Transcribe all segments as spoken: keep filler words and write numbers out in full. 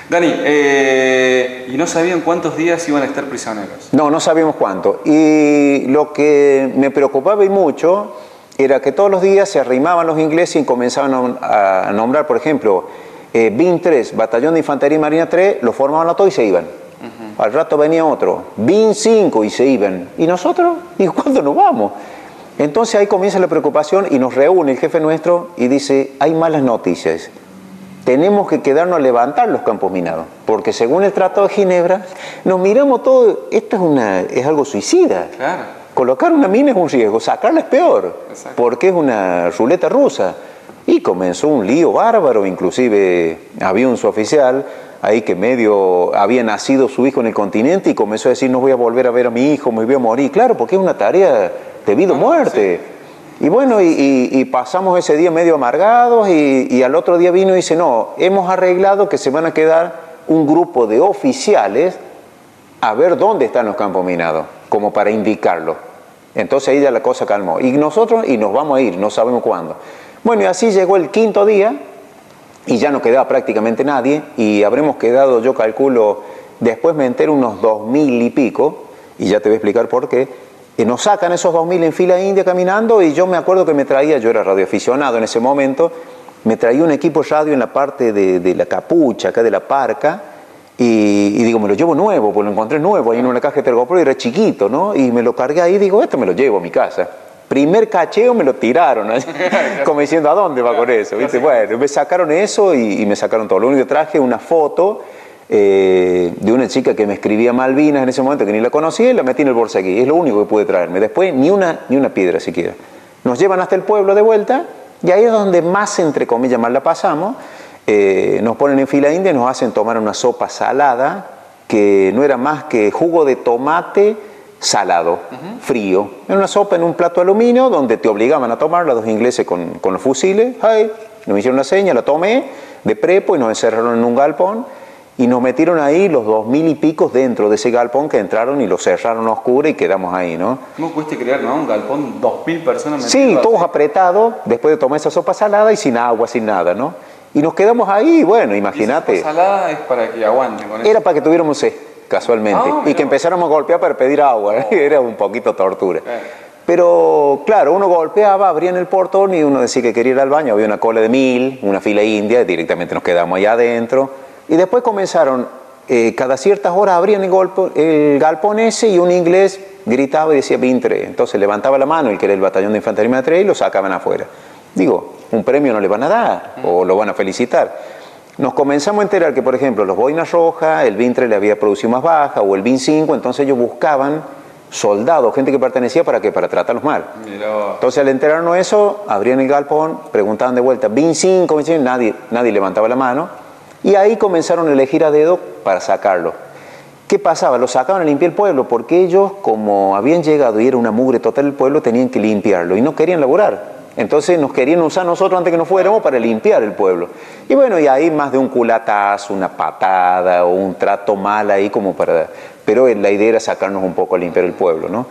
Dani, eh, ¿y no sabían cuántos días iban a estar prisioneros? No, no sabíamos cuánto. Y lo que me preocupaba y mucho era que todos los días se arrimaban los ingleses y comenzaban a nombrar, por ejemplo, eh, B I N tres, Batallón de Infantería y Marina tres, lo formaban a todos y se iban. Uh-huh. Al rato venía otro, B I N cinco y se iban. ¿Y nosotros? ¿Y cuándo nos vamos? Entonces ahí comienza la preocupación y nos reúne el jefe nuestro y dice, hay malas noticias. Tenemos que quedarnos a levantar los campos minados, porque según el Tratado de Ginebra, nos miramos todo, esto es, una, es algo suicida. Claro. Colocar una mina es un riesgo, sacarla es peor, exacto, porque es una ruleta rusa. Y comenzó un lío bárbaro, inclusive había un suboficial ahí que medio había nacido su hijo en el continente y comenzó a decir, no voy a volver a ver a mi hijo, me voy a morir. Claro, porque es una tarea de vida o muerte. Sí. Y bueno, y, y, y pasamos ese día medio amargados y, y al otro día vino y dice, no, hemos arreglado que se van a quedar un grupo de oficiales a ver dónde están los campos minados, como para indicarlo. Entonces ahí ya la cosa calmó. Y nosotros, y nos vamos a ir, no sabemos cuándo. Bueno, y así llegó el quinto día y ya no quedaba prácticamente nadie y habremos quedado, yo calculo, después me entero unos dos mil y pico, y ya te voy a explicar por qué. Y nos sacan esos dos mil en fila india caminando y yo me acuerdo que me traía, yo era radioaficionado en ese momento, me traía un equipo radio en la parte de, de la capucha, acá de la parca, y, y digo, me lo llevo nuevo, pues lo encontré nuevo ahí en una caja de Tergopro y era chiquito, ¿no? Y me lo cargué ahí y digo, esto me lo llevo a mi casa. Primer cacheo me lo tiraron, ¿eh? Como diciendo, ¿a dónde va con eso? ¿Viste? Bueno, me sacaron eso y, y me sacaron todo. Lo único que traje una foto Eh, de una chica que me escribía Malvinas en ese momento, que ni la conocía, y la metí en el bolso aquí. Es lo único que pude traerme. Después ni una, ni una piedra siquiera. Nos llevan hasta el pueblo de vuelta y ahí es donde más, entre comillas, mal la pasamos. Eh, nos ponen en fila india y nos hacen tomar una sopa salada que no era más que jugo de tomate salado, uh-huh, frío. Era una sopa en un plato de aluminio donde te obligaban a tomar, los dos ingleses con, con los fusiles. Hey, nos hicieron una seña, la tomé de prepo y nos encerraron en un galpón. Y nos metieron ahí los dos mil y picos dentro de ese galpón que entraron y lo cerraron a oscura y quedamos ahí, ¿no? ¿Cómo pudiste creer, no? Un galpón, dos mil personas metidas. Sí, todos apretados, después de tomar esa sopa salada y sin agua, sin nada, ¿no? Y nos quedamos ahí, bueno, imagínate. ¿Y esa sopa salada es para que aguanten con eso? Era para que tuviéramos sed, casualmente. Ah, y que empezáramos a golpear para pedir agua, oh. Era un poquito tortura. Eh. Pero, claro, uno golpeaba, abrían el portón y uno decía que quería ir al baño, había una cola de mil, una fila india, y directamente nos quedamos allá adentro. Y después comenzaron, eh, cada ciertas horas abrían el, golpo, el galpón ese y un inglés gritaba y decía B I N tres. Entonces levantaba la mano el que era el batallón de infantería tres y lo sacaban afuera. Digo, un premio no le van a dar o lo van a felicitar. Nos comenzamos a enterar que, por ejemplo, los boinas rojas, el B I N tres le había producido más baja o el B I N cinco, entonces ellos buscaban soldados, gente que pertenecía para qué, para tratarlos mal. Miró. Entonces al enterarnos eso, abrían el galpón, preguntaban de vuelta, B I N cinco, B I N cinco, nadie, nadie levantaba la mano. Y ahí comenzaron a elegir a dedo para sacarlo. ¿Qué pasaba? Lo sacaban a limpiar el pueblo porque ellos, como habían llegado y era una mugre total el pueblo, tenían que limpiarlo y no querían laburar. Entonces nos querían usar nosotros antes que nos fuéramos para limpiar el pueblo. Y bueno, y ahí más de un culatazo, una patada o un trato mal ahí como para... Pero la idea era sacarnos un poco a limpiar el pueblo, ¿no?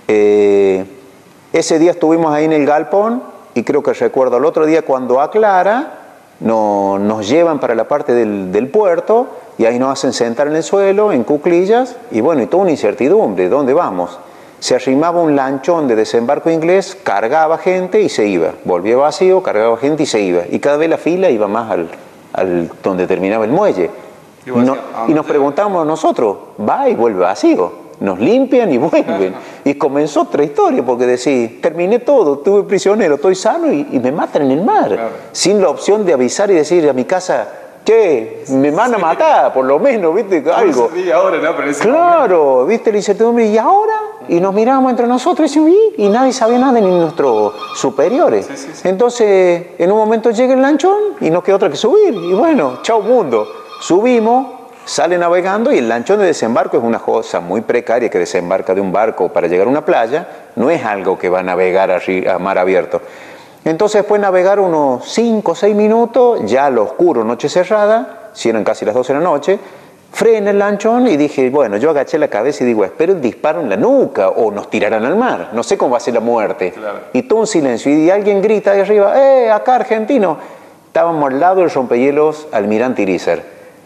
Eh, ese día estuvimos ahí en el galpón y creo que recuerdo el otro día cuando aclara... No, nos llevan para la parte del, del puerto y ahí nos hacen sentar en el suelo, en cuclillas, y bueno, y toda una incertidumbre, ¿dónde vamos? Se arrimaba un lanchón de desembarco inglés, cargaba gente y se iba, volvía vacío, cargaba gente y se iba, y cada vez la fila iba más al, al donde terminaba el muelle. Y, no, y nos preguntamos nosotros, va y vuelve vacío. Nos limpian y vuelven. Y comenzó otra historia, porque decís, terminé todo, estuve prisionero, estoy sano y, y me matan en el mar. Claro. Sin la opción de avisar y decir a mi casa, che, me van a matar, por lo menos, ¿viste? Algo. Ahora, ¿no? Pero ese claro, momento. ¿Viste la incertidumbre? ¿Y ahora? Y nos mirábamos entre nosotros y decíamos, ¿y? Y nadie sabía nada, ni nuestros superiores. Sí, sí, sí. Entonces, en un momento llega el lanchón y no queda otra que subir. Y bueno, chao mundo. Subimos. Sale navegando y el lanchón de desembarco es una cosa muy precaria que desembarca de un barco para llegar a una playa, no es algo que va a navegar a, a mar abierto. Entonces después de navegar unos cinco o seis minutos, ya lo oscuro, noche cerrada, si eran casi las doce de la noche, frena el lanchón y dije, bueno, yo agaché la cabeza y digo, espero el disparo en la nuca o nos tirarán al mar, no sé cómo va a ser la muerte. Claro. Y todo un silencio y alguien grita ahí arriba, ¡eh, acá argentino! Estábamos al lado del rompehielos Almirante Irizar.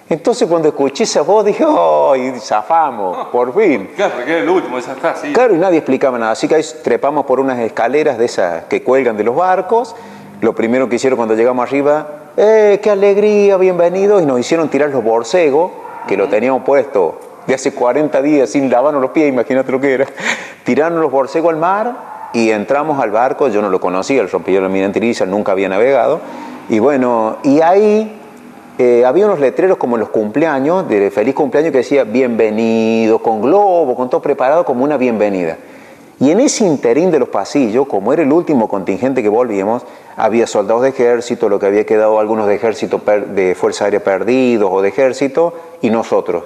Entonces cuando escuché esa voz dije, ¡ay, zafamos! Oh, por fin. Claro, porque era el último, esa está, sí. Claro, y nadie explicaba nada. Así que ahí trepamos por unas escaleras de esas que cuelgan de los barcos. Lo primero que hicieron cuando llegamos arriba, ¡eh, qué alegría, bienvenidos! Y nos hicieron tirar los borcegos, que uh-huh. lo teníamos puesto de hace cuarenta días sin lavarnos los pies, imagínate lo que era. Tiraron los borcegos al mar y entramos al barco. Yo no lo conocía, el rompillero de la Almirante Irizar, nunca había navegado. Y bueno, y ahí... Eh, había unos letreros como en los cumpleaños, de feliz cumpleaños, que decía bienvenido, con globo, con todo preparado como una bienvenida. Y en ese interín de los pasillos, como era el último contingente que volvíamos, había soldados de ejército, lo que había quedado algunos de ejército, de Fuerza Aérea perdidos o de ejército, y nosotros.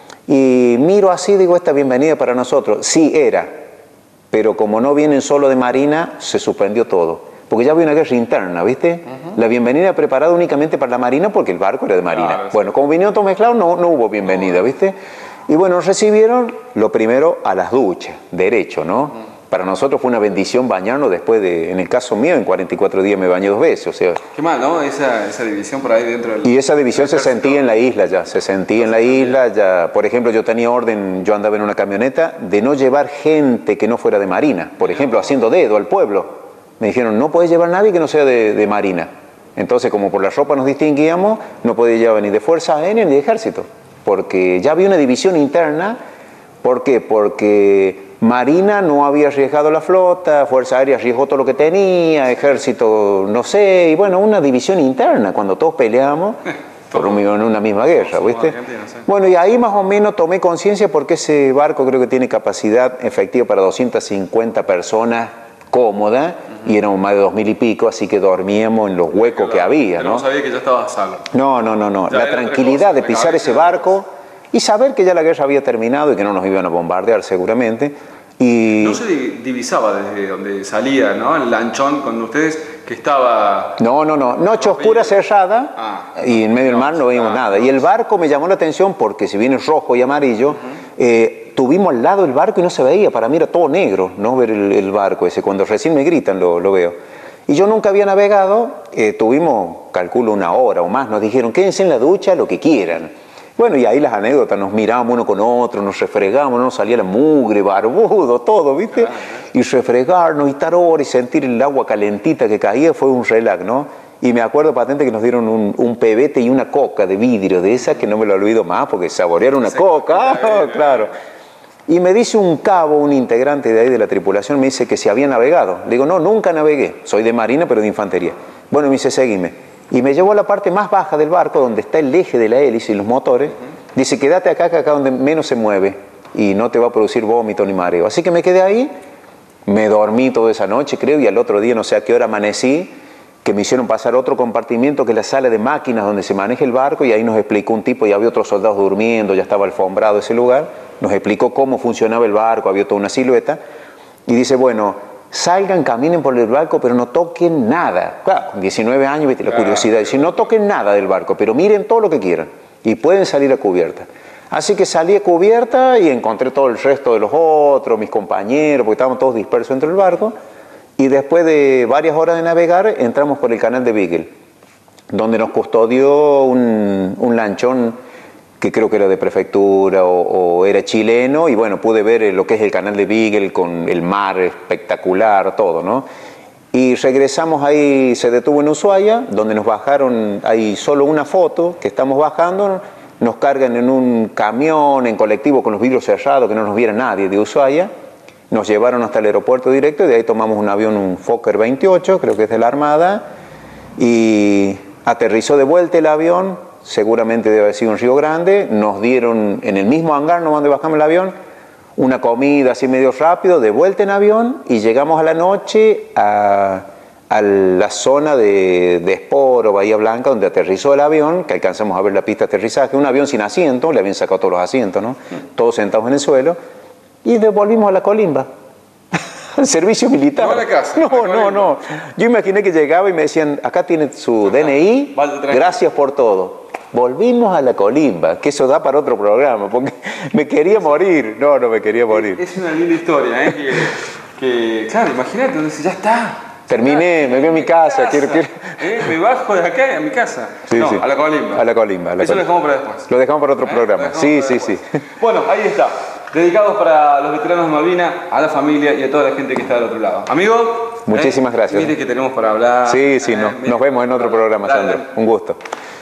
Y miro así, digo, esta bienvenida para nosotros. Sí, era, pero como no vienen solo de Marina, se suspendió todo. Porque ya había una guerra interna, ¿viste? Uh-huh. La bienvenida preparada únicamente para la Marina porque el barco era de Marina. Claro, bueno, sí. Como vinieron todos mezclados, no, no hubo bienvenida, no. ¿Viste? Y bueno, nos recibieron lo primero a las duchas, derecho, ¿no? Uh-huh. Para nosotros fue una bendición bañarnos después de, en el caso mío, en cuarenta y cuatro días me bañé dos veces, o sea... Qué mal, ¿no? Esa, esa división por ahí dentro del... Y esa división se sentía en la isla ya, se sentía en la isla ya. Por ejemplo, yo tenía orden, yo andaba en una camioneta, de no llevar gente que no fuera de Marina, por ejemplo, haciendo dedo al pueblo. Me dijeron, no podés llevar a nadie que no sea de, de Marina. Entonces, como por la ropa nos distinguíamos, no podía llevar ni de Fuerza Aérea ni de Ejército. Porque ya había una división interna. ¿Por qué? Porque Marina no había arriesgado la flota, Fuerza Aérea arriesgó todo lo que tenía, Ejército no sé. Y bueno, una división interna, cuando todos peleábamos por un, en una misma guerra, ¿viste? Bueno, y ahí más o menos tomé conciencia porque ese barco creo que tiene capacidad efectiva para doscientas cincuenta personas, cómoda, uh-huh. y éramos más de dos mil y pico, así que dormíamos en los huecos claro, que había, ¿no? No sabía que ya estaba salvo. No, no, no, no. La tranquilidad de pisar ese barco y saber que ya la guerra había terminado y que no nos iban a bombardear seguramente. Y... No se divisaba desde donde salía, ¿no? El lanchón con ustedes que estaba... No, no, no. Noche oscura cerrada ah, y en medio del mar no veíamos ah, nada. Y el barco me llamó la atención porque si bien es rojo y amarillo, uh-huh. eh, tuvimos al lado el barco y no se veía. Para mí era todo negro, ¿no? Ver el, el barco ese. Cuando recién me gritan lo, lo veo. Y yo nunca había navegado. Eh, tuvimos, calculo, una hora o más. Nos dijeron, quédense en la ducha lo que quieran. Bueno, y ahí las anécdotas, nos mirábamos uno con otro, nos refregamos, nos salía la mugre, barbudo, todo, ¿viste? Claro, ¿eh? Y refregarnos y estar horas y sentir el agua calentita que caía fue un relax, ¿no? Y me acuerdo patente que nos dieron un, un pebete y una coca de vidrio, de esas que no me lo olvido más porque saborear una coca, oh, claro. Y me dice un cabo, un integrante de ahí de la tripulación, me dice que si había navegado. Le digo, no, nunca navegué, soy de marina pero de infantería. Bueno, me dice, seguime. Y me llevó a la parte más baja del barco, donde está el eje de la hélice y los motores. Uh-huh. Dice, quédate acá, que acá donde menos se mueve y no te va a producir vómito ni mareo. Así que me quedé ahí, me dormí toda esa noche, creo, y al otro día, no sé a qué hora amanecí, que me hicieron pasar otro compartimiento, que es la sala de máquinas donde se maneja el barco, y ahí nos explicó un tipo, y había otros soldados durmiendo, ya estaba alfombrado ese lugar, nos explicó cómo funcionaba el barco, había toda una silueta, y dice, bueno... salgan, caminen por el barco, pero no toquen nada. Claro, con diecinueve años, ¿viste? La curiosidad. Dice, no toquen nada del barco, pero miren todo lo que quieran. Y pueden salir a cubierta. Así que salí a cubierta y encontré todo el resto de los otros, mis compañeros, porque estábamos todos dispersos dentro del barco. Y después de varias horas de navegar, entramos por el canal de Beagle, donde nos custodió un, un lanchón que creo que era de prefectura o, o era chileno, y bueno, pude ver lo que es el canal de Beagle con el mar espectacular, todo, ¿no? Y regresamos ahí, se detuvo en Ushuaia, donde nos bajaron, hay solo una foto que estamos bajando, nos cargan en un camión, en colectivo con los vidrios cerrados, que no nos viera nadie de Ushuaia, nos llevaron hasta el aeropuerto directo y de ahí tomamos un avión, un Fokker veintiocho, creo que es de la Armada, y aterrizó de vuelta el avión. Seguramente debe haber sido un Río Grande, nos dieron en el mismo hangar, no donde bajamos el avión, una comida así medio rápido, de vuelta en avión, y llegamos a la noche a, a la zona de, de Esporo, Bahía Blanca, donde aterrizó el avión, que alcanzamos a ver la pista de aterrizaje, un avión sin asiento, le habían sacado todos los asientos, ¿no? Todos sentados en el suelo, y devolvimos a la Colimba. El servicio militar. No a la casa. No, no, no. Yo imaginé que llegaba y me decían, acá tiene su D N I, gracias por todo. Volvimos a la Colimba, que eso da para otro programa, porque me quería morir. No, no me quería morir. Es una linda historia, ¿eh? Que, que claro, imagínate, donde dice, ya está. Terminé, me voy a mi casa. Quiero, quiero... ¿Eh? Me bajo de acá a mi casa. Sí, no, sí. a la colimba. A la colimba. A la Eso colimba. lo dejamos para después. Lo dejamos para otro ¿Eh? programa. Sí, para sí, después. sí. Bueno, ahí está. Dedicados para los veteranos de Malvinas, a la familia y a toda la gente que está del otro lado. Amigo, muchísimas ¿eh? gracias. Mire que tenemos para hablar. Sí, sí, ¿eh? no, Mire nos vemos en otro programa, dale, Sandro. dale. Un gusto.